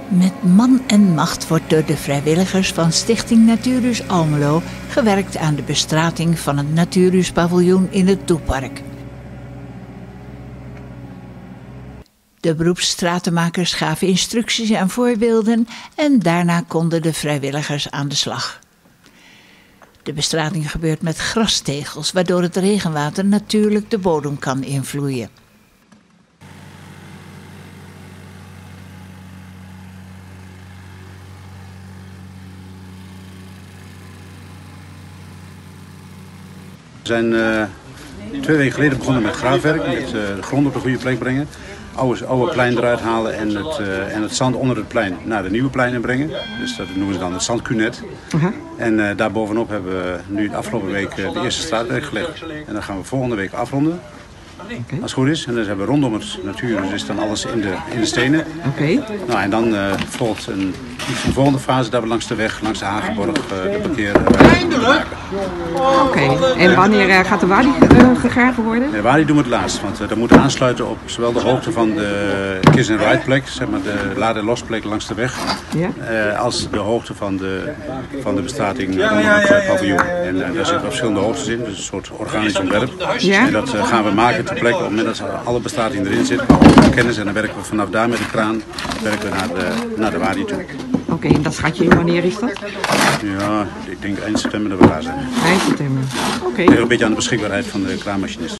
Met man en macht wordt door de vrijwilligers van Stichting Natuurhuis Almelo gewerkt aan de bestrating van het Natuurhuispaviljoen in het Toepark. De beroepsstratenmakers gaven instructies en voorbeelden en daarna konden de vrijwilligers aan de slag. De bestrating gebeurt met grastegels, waardoor het regenwater natuurlijk de bodem kan invloeien. We zijn 2 weken geleden begonnen met graafwerk, met de grond op de goede plek brengen. Oude plein eruit halen en het zand onder het plein naar de nieuwe plein brengen. Dus dat noemen ze dan het zandkunet. En daarbovenop hebben we nu de afgelopen week de eerste straatwerk gelegd. En dat gaan we volgende week afronden. Als het goed is. En dan hebben we rondom het natuur, dus is dan alles in de stenen. Nou, en dan volgt een volgende fase dat we langs de weg, langs de Hagenborg, de parkeerruimte maken. En wanneer gaat de wadi gegraven worden? De wadi doen we het laatst, want dat moet aansluiten op zowel de hoogte van de kiss-and-ride plek, zeg maar de laad- en losplek langs de weg, als de hoogte van de bestrating onder het paviljoen. En daar zitten verschillende hoogtes in, dus een soort organisch ontwerp. En dat gaan we maken ter plekke op het moment dat alle bestrating erin zit. We kennis en dan werken we vanaf daar met de kraan naar de wadi toe. En dat schat je in, wanneer is dat? Ja, ik denk eind september dat we klaar zijn. Eind september. Het ligt een beetje aan de beschikbaarheid van de kraanmachinist.